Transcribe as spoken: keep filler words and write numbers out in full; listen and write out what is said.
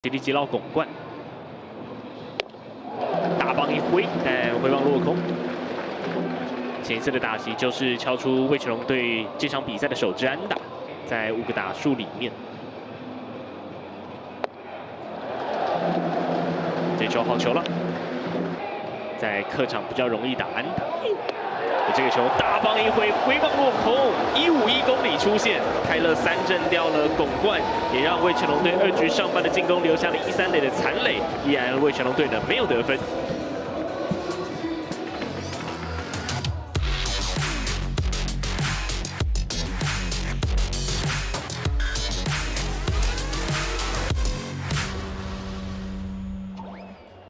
极力击捞拱冠，大棒一挥，但挥棒落空。前一次的打击就是敲出味全龙队这场比赛的首支安打，在五个打数里面。这球好球了，在客场比较容易打安打。 这个球大棒一挥，挥棒落空，一五一公里出现，泰勒三振掉了拱冠，也让味全龙队二局上半的进攻留下了一三垒的残垒，依然味全龙队呢没有得分。